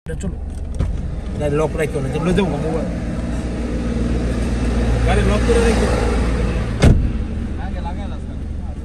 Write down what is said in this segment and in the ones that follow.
চলো গাড়ি লক রাখো না, চলে যাবো মোবাইল গাড়ি লক করে রাখো আগে লাগাই না স্যার।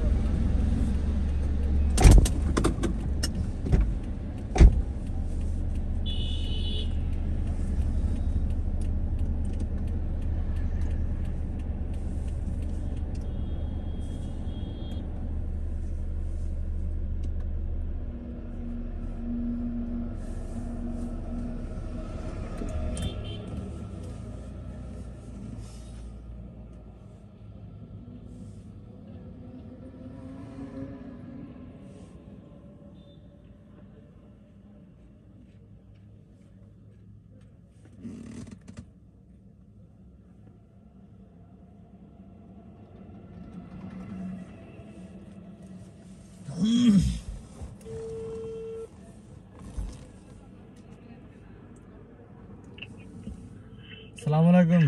আসসালামু আলাইকুম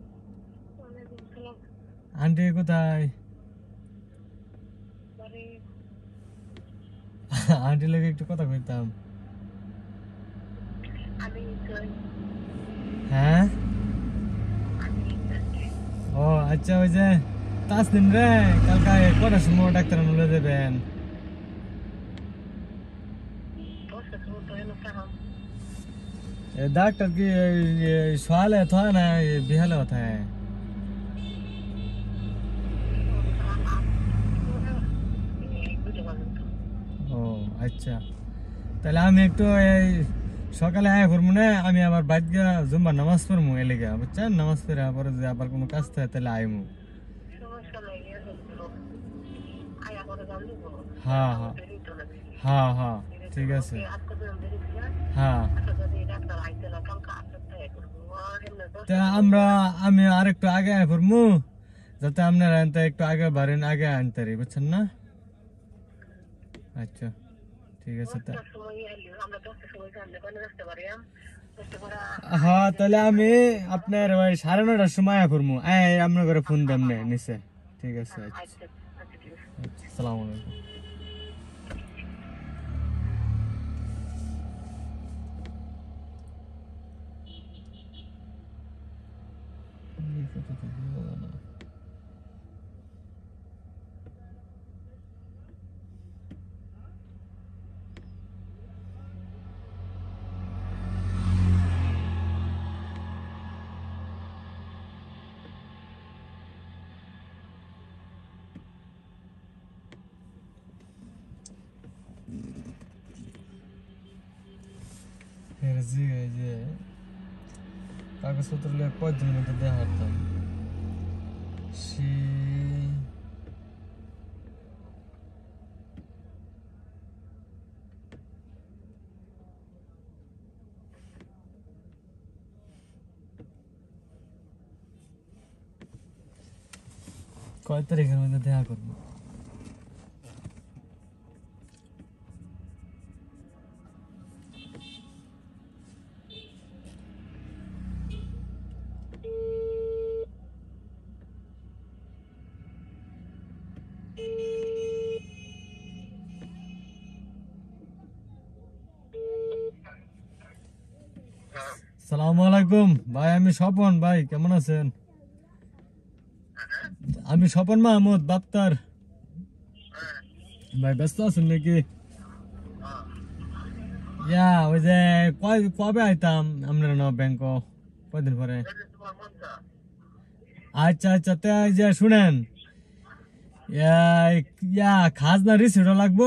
আন্টি, কোথায়? আন্টি লোক একটু কথা কইতাম। হ্যাঁ, ও আচ্ছা, ওই যে তাসনিম রে কালকে কটার সময় ডাক্তার বলে দেবেন? डॉक्टर की सवाल है था ना, ये बिहाल होता है। ও আচ্ছা, তাহলে আমি একটু সকালে আয় করবো না, আমি আবার বাদ গিয়া জুম্বার নামাজ পড়বো এলাকা, বুঝছেন? নামাজ পড়ে আবার যে আবার কোনো কাজ থাকে তাহলে আইমু। হ্যাঁ হ্যাঁ হ্যাঁ হ্যাঁ, ঠিক আছে। হ্যাঁ, তা আমি আর একটু আগে আয় করবো, যাতে আপনারা একটু আগে বাড়েন, আগে আনতে পারি, বুঝছেন না? আচ্ছা, ঠিক আছে। হ্যাঁ, তাহলে আমি আপনার ওই 9:30টার সময় করবো, আপনার ঘরে ফোন দেন নিচে। ঠিক আছে, আচ্ছা, আসসালামু আলাইকুম। যে কাগজপত্র কয়েকদিনের মধ্যে দেওয়া হারতাম সে কয় তারিখের মধ্যে দেখা করবো? সালামু আলাইকুম ভাই, আমি স্বপন ভাই, কেমন আছেন? আমি স্বপন মাহমুদ বাপ্তার ভাই, ব্যস্ত আছেন নাকি? ওই যে কবে আইতাম আপনার ব্যাংক, কয়দিন পরে? আচ্ছা আচ্ছা, তাই যে শুনেন, খাজনা রিসিপ্টও লাগবো।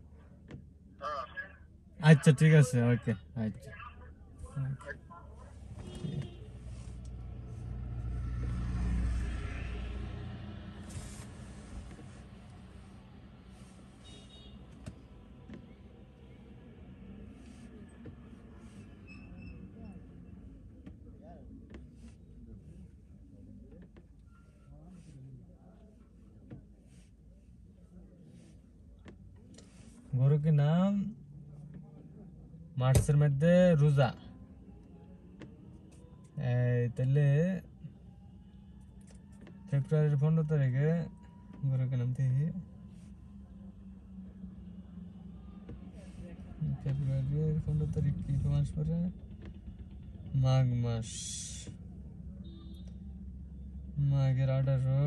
আচ্ছা, ঠিক আছে, ওকে, আচ্ছা। গরু কি নাম মার্চের মধ্যে রোজা, তাহলে ফেব্রুয়ারির 15 তারিখে গরু কি নাম থেকে ফেব্রুয়ারির 15 তারিখ কি মাস পরে? মাঘ মাস। মাঘের 18।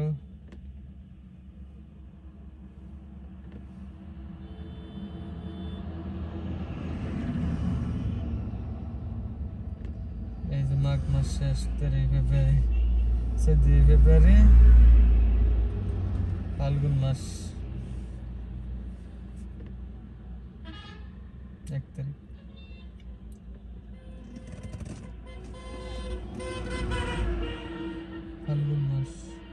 এই যে মাঘ মাস শেষ, 3 ফেব্রুয়ারি, 4 ফেব্রুয়ারি, ফাল্গুন মাস 1 তারিখ। ফাল্গুন মাস।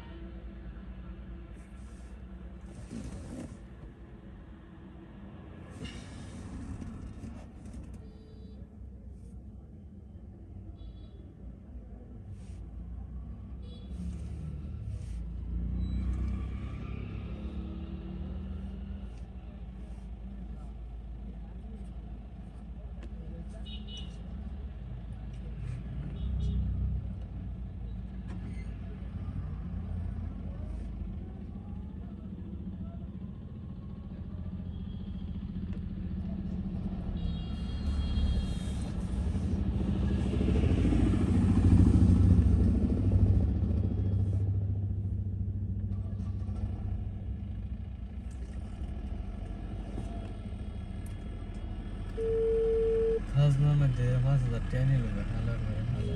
খাজনার মধ্যে 5,000 টাকা নিল, হালার করে হালার।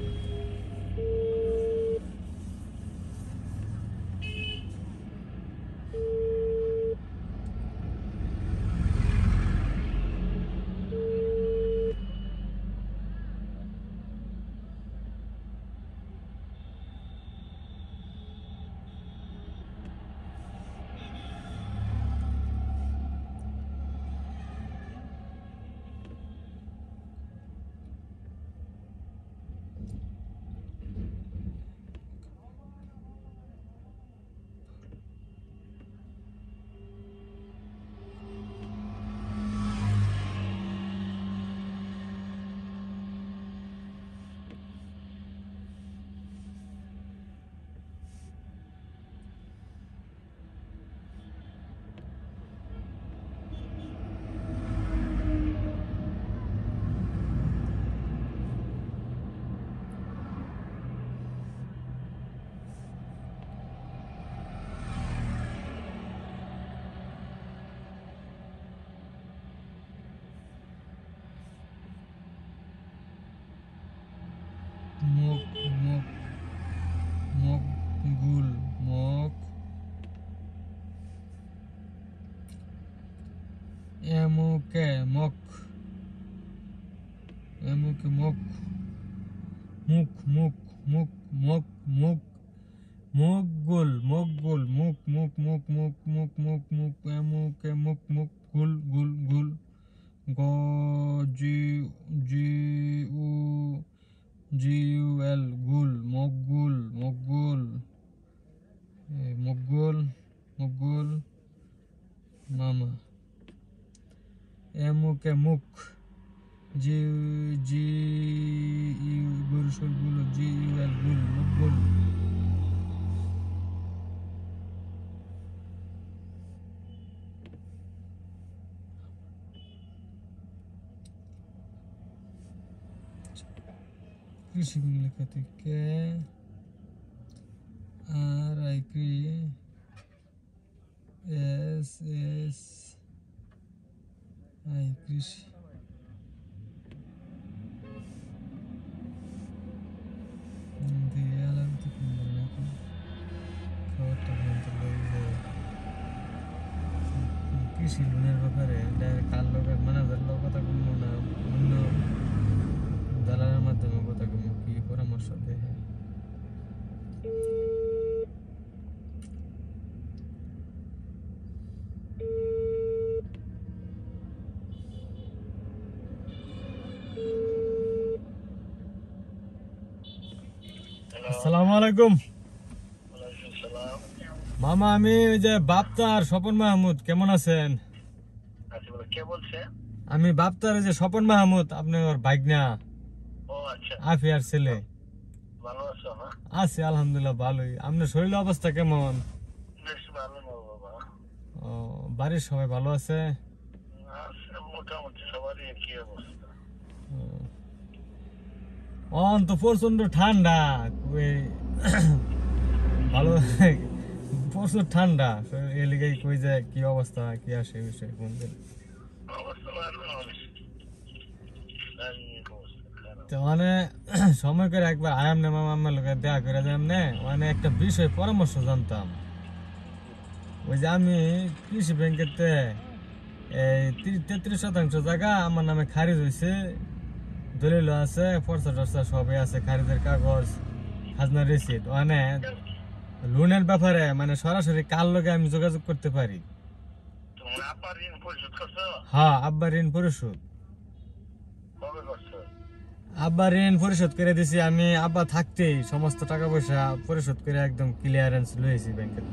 মুখ মুখ মুখ গুল মুখ এমুকে মুখ এমুকে মুখ মুখ মুখ মুখ মুখ মুখ মুখ গুল মুখ গুল মুখ মুখ মুখ মুখ মুখ মুখ মুখ এমুকে মুখ মুখ গুল গুল গুল গ জি জি উ GUL গুল মকগুল মকগুল মকগুল মকগুল মামা এমুকে মুখ জি জি ইউ গুল গুল GUL গুল মকগুল কৃষি লেখা থেকে আর আই ক্রি এস এস আই কৃষি দিয়ে আলাম তো খাবারটা কৃষি লোনের ব্যাপারে কার লোকের ম্যানেজার লোক কথা বলবো না, অন্য দালালের মাধ্যমে কথা বলবো, কি পরামর্শ দেয়। আসসালামু আলাইকুম মামা, আমি ওই যে বাপ্তার স্বপন মাহমুদ, কেমন আছেন? কে বলছে? আমি বাপ্তার ওই যে স্বপন মাহমুদ, আপনার ভাগনা আফিয়ার ছেলে। ভালো আছো না? আছি আলহামদুলিল্লাহ ভালোই। আপনার শরীর অবস্থা কেমন? বেশ ভালো না বাবা। ও, বাড়ির সবাই ভালো আছে? মোটামুটি মোটামুটি সবারই একই অবস্থা। অন তো প্রচন্ড ঠান্ডা ওই ভালো প্রচুর ঠান্ডা এলিগাই কই যায় কি অবস্থা কি আসে বিষয় কোন দিন অবস্থা ভালো নয়। শারীরিক অবস্থা খারাপ। তো মানে সময় করে একবার আয়াম নে মামা আমার লোকের দেখা করে যাম নে মানে একটা বিষয় পরামর্শ জানতাম ওই যে আমি কৃষি ব্যাংকেতে এই 33% জায়গা আমার নামে খারিজ হয়েছে দলিল আছে ফর্সা টর্সা সবই আছে খারিজের কাগজ খাজনা রিসিট মানে লোনের ব্যাপারে মানে সরাসরি কার লগে আমি যোগাযোগ করতে পারি তোমরা আবার ঋণ পরিশোধ করছো? হ্যাঁ আব্বা ঋণ পরিশোধ কবে করছো? আব্বা ঋণ পরিশোধ করে দিছি আমি আব্বা থাকতেই সমস্ত টাকা পয়সা পরিশোধ করে একদম ক্লিয়ারেন্স লইছি ব্যাংকের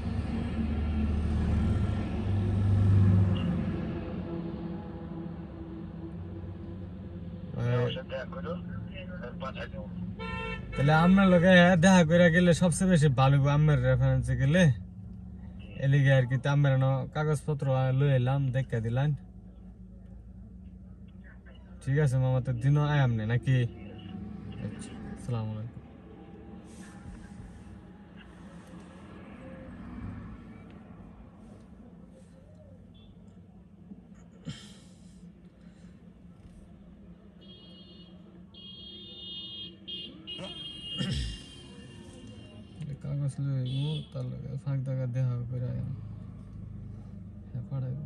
আমার সাথে দেখা করো, আমি পাঠাই দেবো। তাহলে আমার লগে দেখা করে গেলে সবচেয়ে বেশি ভালো আমার রেফারেন্সে গেলে এলিগে আর কি আমার কাগজপত্র লই এলাম দেখা দিলাম ঠিক আছে মামা তো দিনও আয়াম নে নাকি আচ্ছা আসসালামু আলাইকুম কাগজ লইবো তার লগে ফাঁক দাগা দেখা করে আয়াম হ্যাঁ পাঠাইবো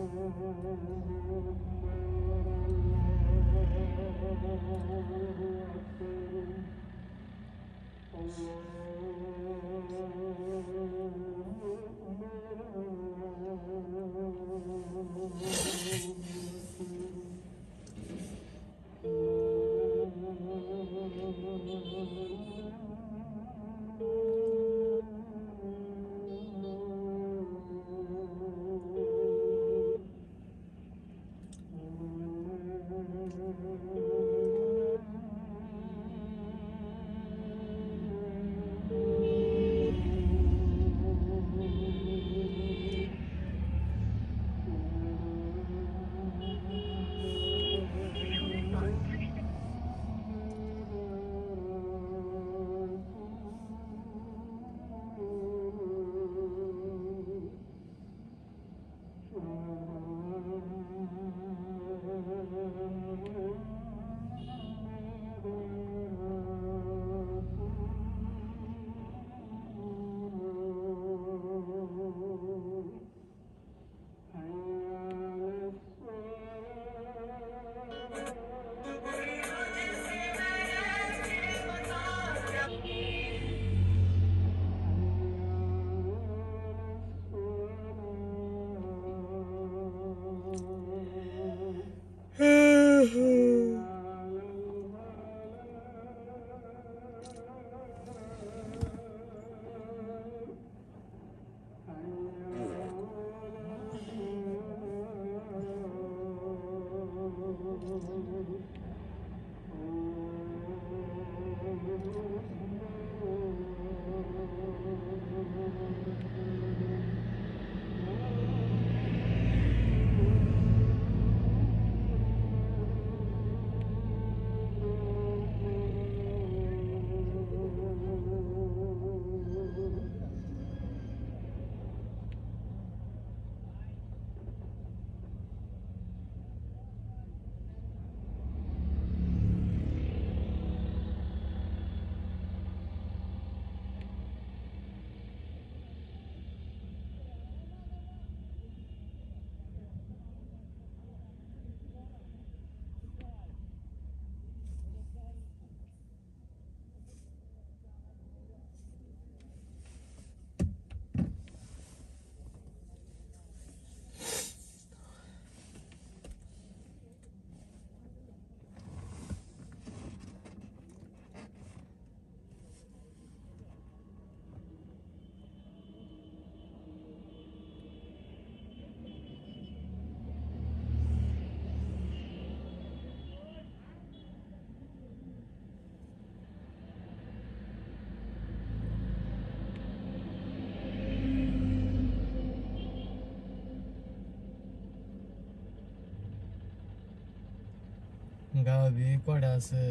গাবি কয়টা আছে?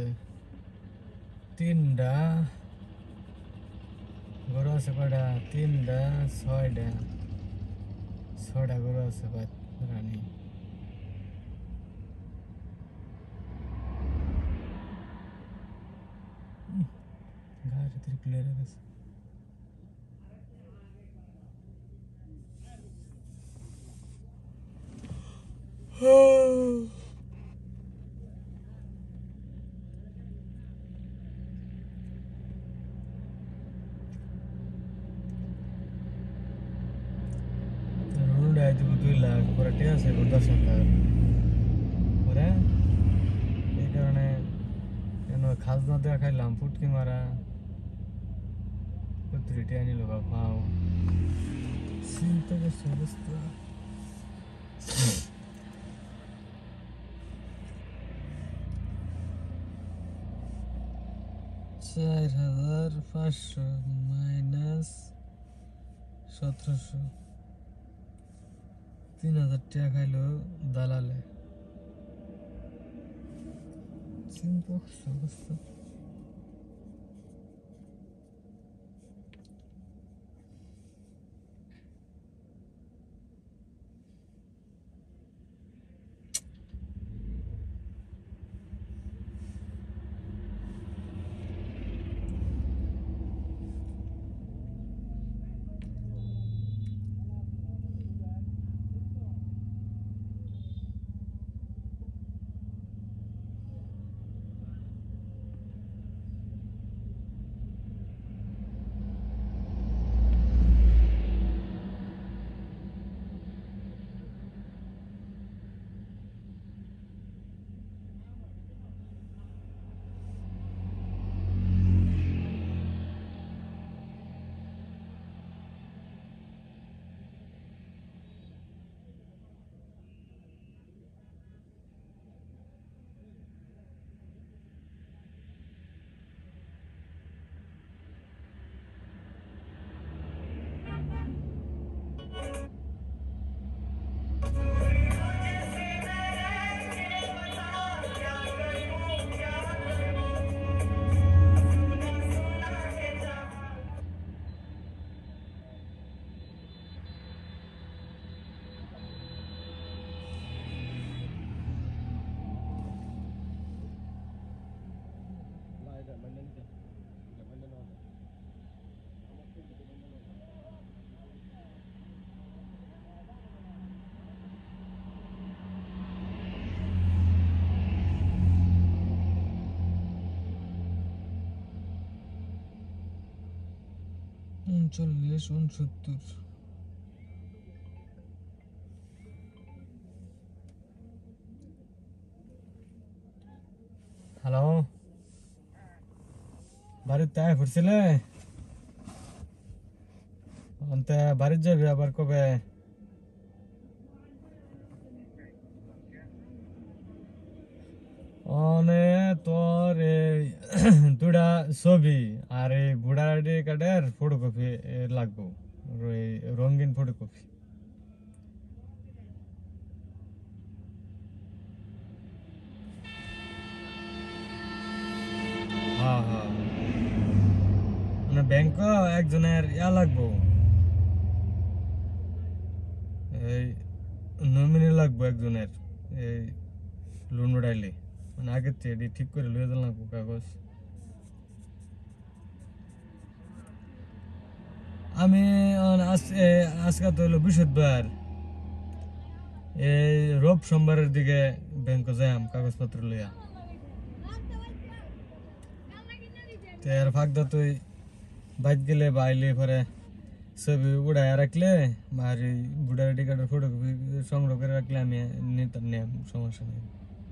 3টা। গরু আছে কয়টা? 3টা, 6টা। 6টা গরু আছে রানী। গাড়ি তো ক্লিয়ার আছে। দিব 2 লাখ পরে ঠিক আছে 10,000 পরে এই কারণে খাজনা দেওয়া খাইলাম ফুটকি মারা কতটি আনিল খাও চিন্তা করছে অবস্থা 4,500 মাইনাস 1700 3,000 টাকা খাইলো দালালে চিন্তা করছে অবস্থা 39 69। হ্যালো, বাড়িতে ঘুরছিলে? অন্তে বাড়ির যাবি আবার কবে? অনে তোর এই দুটা ছবি আর এই ভোটার আইডি কার্ডের ফটোকপি লাগবো, এই রঙিন ফটোকপি। হ্যাঁ হ্যাঁ, মানে ব্যাংক একজনের লাগবো, এই নমিনি লাগবো একজনের, এই লোন উঠাইলে মানে আগের থেকে ঠিক করে লইয়া দিল লাগবো কাগজ। আমি আজকে তো হইলো বৃহস্পতিবার, এই রোব সোমবারের দিকে ব্যাংক যাইম কাগজপত্র লইয়া। এর ফাঁকদা তুই বাইক গেলে বাইলে পরে ছবি উড়াইয়া রাখলে আর এই ভোটার আইডি কার্ডের ফটোকপি সংগ্রহ করে রাখলে আমি নিতাম, নিয়ম সমস্যা নেই।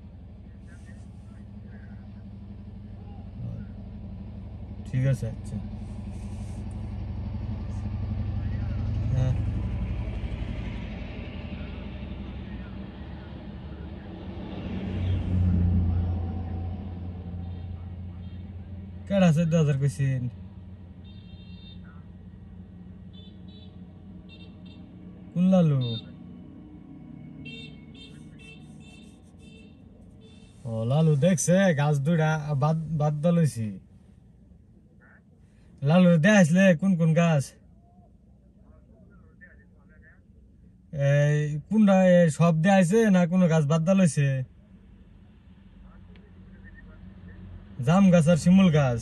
ঠিক আছে, আচ্ছা। হ্যাঁ, কেডা 14,000 কইছেন? কোন লালু? ও লালু দেখছে গাছ দুইটা বাদ দলইছি। লালু দেখাইছিলে কোন কোন গাছ? এই কোনটা সব দেখাইছে না কোনো গাছ বাদ দলইছে? জাম গাছ আর শিমুল গাছ।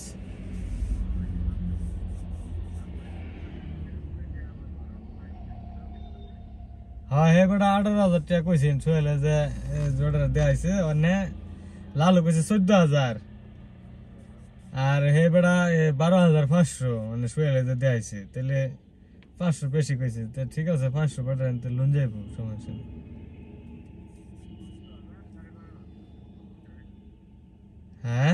হ্যাঁ, হে বেটা 18,000 টাকা কইছেন সোহেলে যে জোড়া দেখাইছে, অন্য লালু কইছে 14,000 আর হে বেটা 12,500 মানে সোহেলে যে দেখাইছে, তাহলে 500 বেশি কইছে। ঠিক আছে, 500 বেটা লোন যাইব, সমস্যা নেই। হ্যাঁ,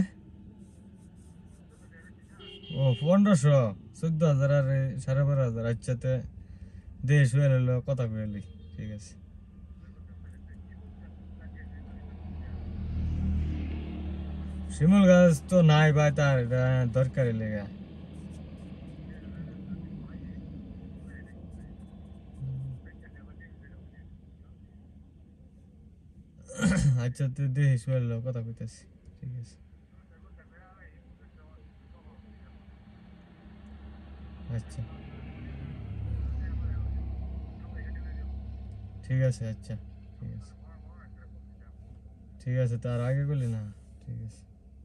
ও 1500, 14,000 আর 12,500। আচ্ছা, তে দেশ হয়ে কথা কইলি, ঠিক আছে। শিমুল গাছ তো নাই ভাই, তার দরকারি লেগে। আচ্ছা, তুই দেশ হয়ে কথা কইতাছি, ঠিক আছে। আচ্ছা, ঠিক আছে, আচ্ছা, ঠিক আছে, ঠিক আছে, তার আগে করলি না, ঠিক আছে।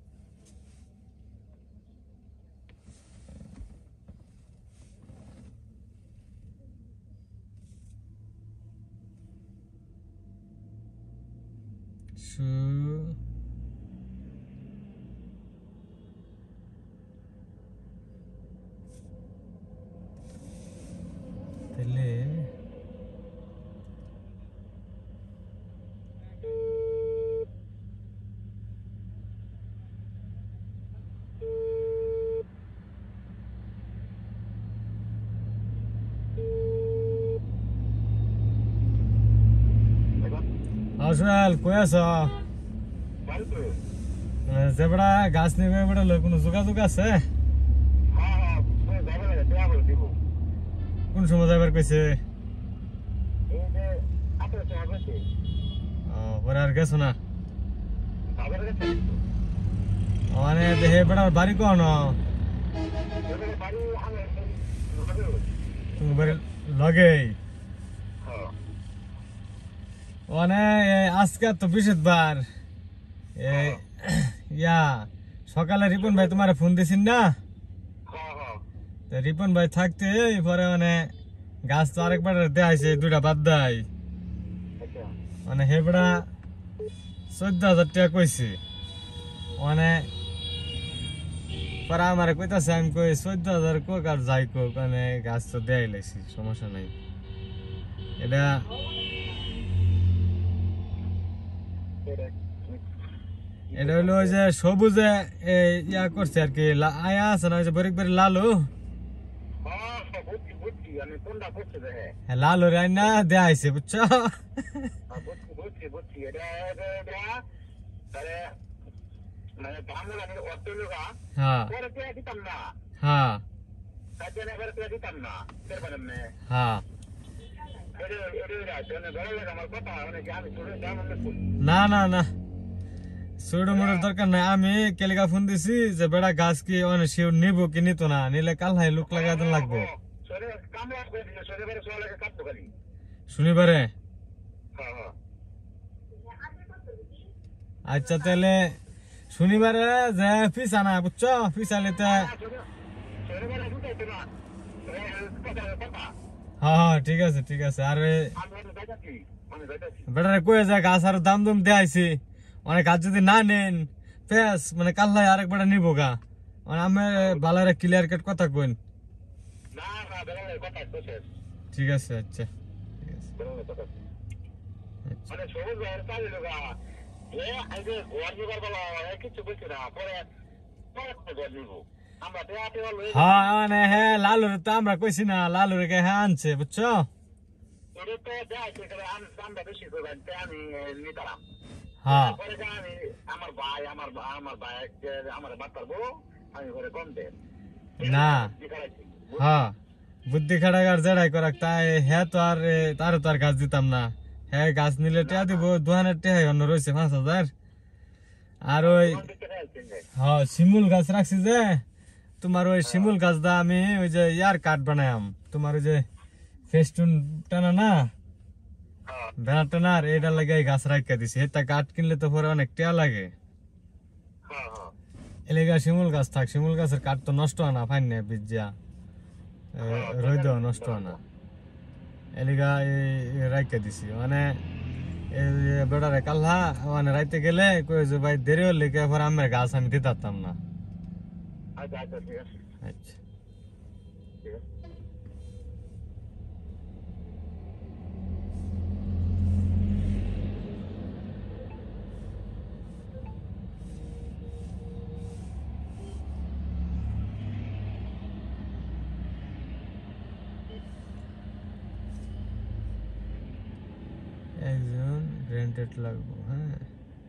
তাহলে আসল কই আছ? যে বেড়া গাছ নিবে বেড়া কোনো যোগাযোগ আছে? কোন সময় যাবার কইছে? পরে আর গেছো না? মানে হে বেড়ার বাড়ি কোন? তুমি বাড়ি লগে? মানে আজকে তো বৃহস্পতিবার, ইয়া সকালে রিপন ভাই তোমার ফোন দিছেন না? রিপন ভাই থাকতে পরে মানে গাছ তো আরেকবার দেখাইছে, দুইটা বাদ দেয়, মানে হেবড়া 14,000 টাকা কইছে। মানে পরে আমার কইতাছে আমি কই 14,000 কোক আর যাই কোক মানে গাছ তো দেয়াই লাইছি সমস্যা নাই এটা এটা হলো ওই যে সবুজে ইয়া করছে আর কি আয়া আছে না ওই যে বরিকবাড়ি লালু হ্যাঁ লালু রান্না দেয়া আইছে বুঝছো হ্যাঁ হ্যাঁ হ্যাঁ না না না ছোট মোটর দরকার নাই আমি কেলিকা ফোন দিছি যে বেড়া গাছ কি অনেক শিওর নিবো কি নিত না নিলে কাল হাই লোক লাগাতে লাগবো শনিবারে আচ্ছা তাহলে শনিবারে যে ফিসা না বুঝছো ফিসালে তো হ্যাঁ হ্যাঁ ঠিক আছে আর বেটারে কয়ে যায় গাছ আর দাম দাম দেয়াইছি অনেক গাছ যদি না নেন ফেস মানে কাল্লাই আরেক বেটা নিবো গা মানে আমি বালারে ক্লিয়ার কাট কথা কইন ঠিক আছে আচ্ছা হ্যাঁ মানে হ্যাঁ লালুর তো আমরা কইছি না লালুর হ্যাঁ আনছে বুঝছো হ্যাঁ না হ্যাঁ বুদ্ধি খাটাগার জেড়াই করাক তাই হ্যাঁ তো আর তারও তো আর গাছ দিতাম না হ্যাঁ গাছ নিলে টেয়া দিব 2,000 টেহাই অন্য রয়েছে 5,000 আর ওই হ্যাঁ শিমুল গাছ রাখছি যে তোমার ওই শিমুল গাছ দা আমি ওই যে ইয়ার কাঠ বানায়াম তোমার ওই যে ফেস্টুন টানা না ব্যানার টানার এটা লাগে গাছ রাখা দিছি এটা কাঠ কিনলে তো পরে অনেক টেয়া লাগে এলাকা শিমুল গাছ থাক শিমুল গাছের কাঠ তো নষ্ট হয় না ফাইন না বিজ্জা রইদ নষ্ট হয় না এলাকা রাখা দিছি মানে বেড়ারে কাল্লা মানে রাইতে গেলে কই যে ভাই দেরি হলে কে পরে আমার গাছ আমি দিতাম না আচ্ছা একজন গ্রান্টেড লাগবো হ্যাঁ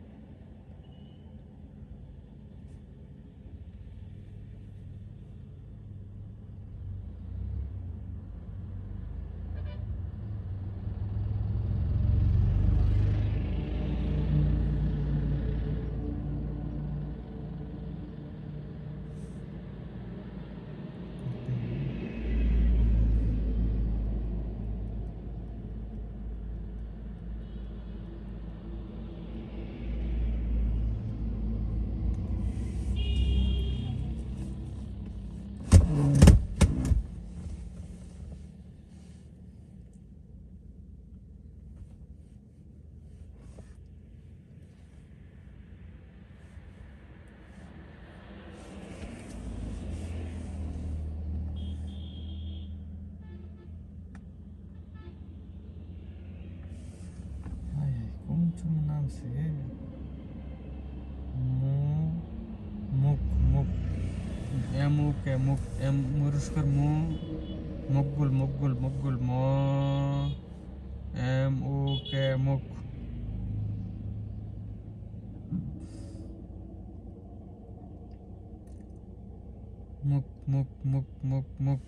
কোন নাম সে মুক মুক এমুকে মুক এম মুরুস্কর মু মকবুল মকবুল মকবুল ম এম ও কে মুক মুক মুক মুক মুক মুক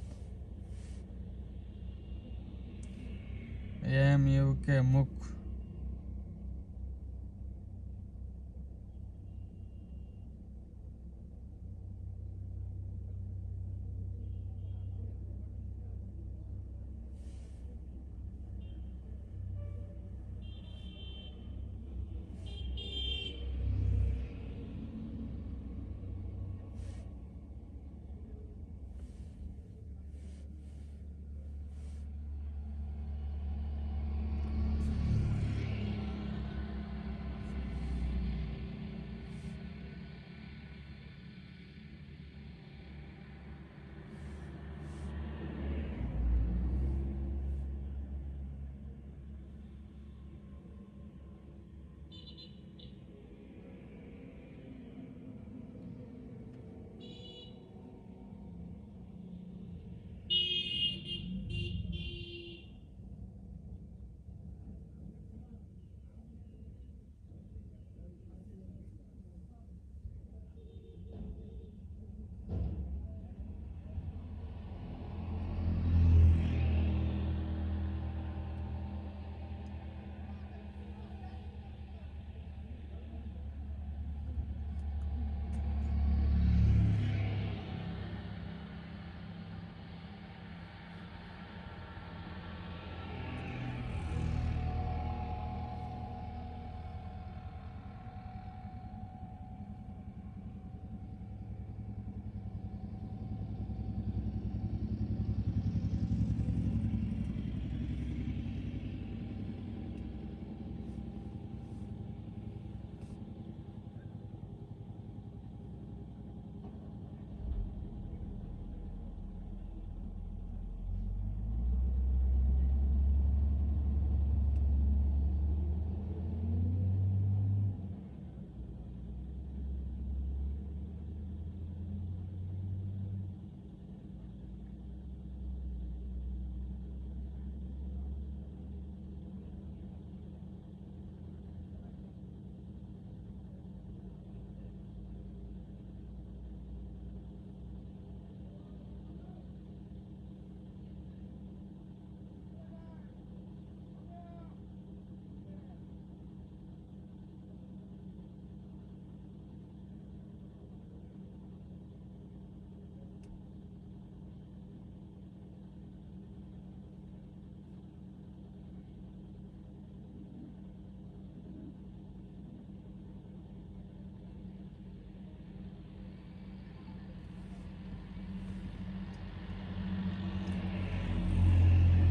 এম ইউ কে মুক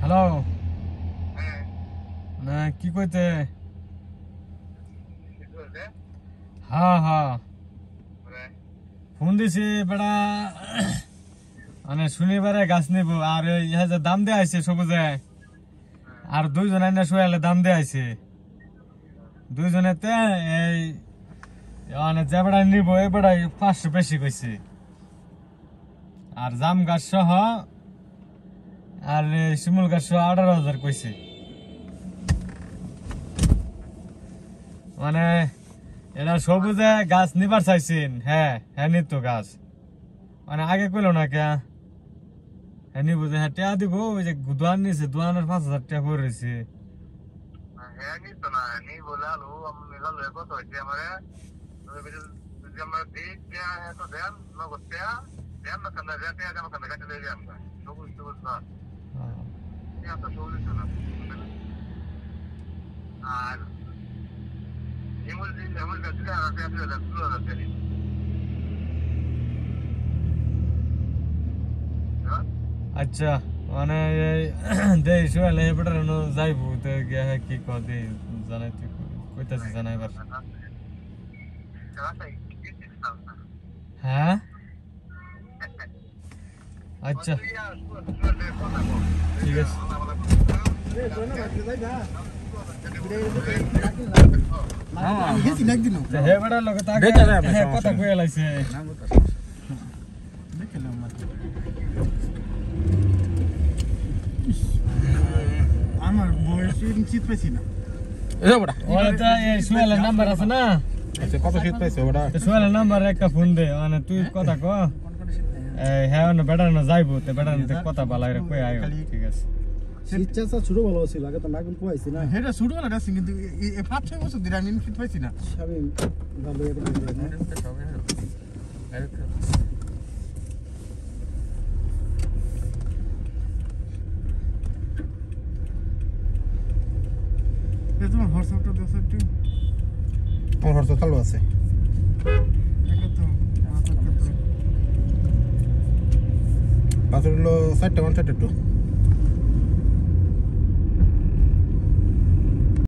হ্যালো না কি কইতে হ্যাঁ হ্যাঁ ফোন দিছি বেড়া মানে শনিবারে গাছ নিব আর ইহা যে দাম দেয়া আছে সবুজে আর দুইজন আইনা শুয়ালে দাম দেয়া আছে দুইজনেতে এই মানে যে বেড়া নিব এ বেড়া 500 বেশি কইছে আর জাম গাছ সহ আর শিমুল গাছ সহ 18,000 কইছে মানে এরা সবুজে গাছ নিবার চাইছেন হ্যাঁ হ্যাঁ নিত গাছ মানে আগে কইলো না কে হ্যাঁ নিব যে হ্যাঁ টিয়া দিব ওই যে দোয়ান নিছে দোয়ানের 5,000 টাকা করে রয়েছে হ্যাঁ নিত না নি বলালো আমি নিলালো কত হইছে আমারে যদি আমরা দিই টিয়া এত দেন নগদ টিয়া দেন না কেন টিয়া কেন কেন কাটে দিয়ে আমরা সবুজ সবুজ না টিয়া তো সবুজ না আর এমন কাছে আছে আছে আছে আচ্ছা মানে দেই শুয়ালে এবারে যাইবো তো গিয়া কি কর দেই জানাই তুই কইতাছি জানাইবার হ্যাঁ আচ্ছা ঠিক আছে হে বড় লোক তাকে কথা কইয়া লাইছে আমার বয়স নিশ্চিত পেছি না ওটা এই সুয়েলের নাম্বার আছে না আচ্ছা কত শীত পাইছে ওটা সুয়েলের নাম্বার একটা ফোন দে মানে তুই কথা ক এই হ্যাঁ না বেটা না যাইবো তে বেটা না কথা বালাই রে কই আইও ঠিক আছে ইচ্ছা ছোট ভালো ছিল আগে তো নাগুল কোয়াইছি না হেটা শুরু হলো না কিন্তু এই 5-6 বছর ধরে আমি শীত পাইছি না আমি ভালো এটা তোমার হোয়াটসঅ্যাপটা দেশ একটু আমার হরস চালু আছে পাঁচ হলো 4টা 1 4টা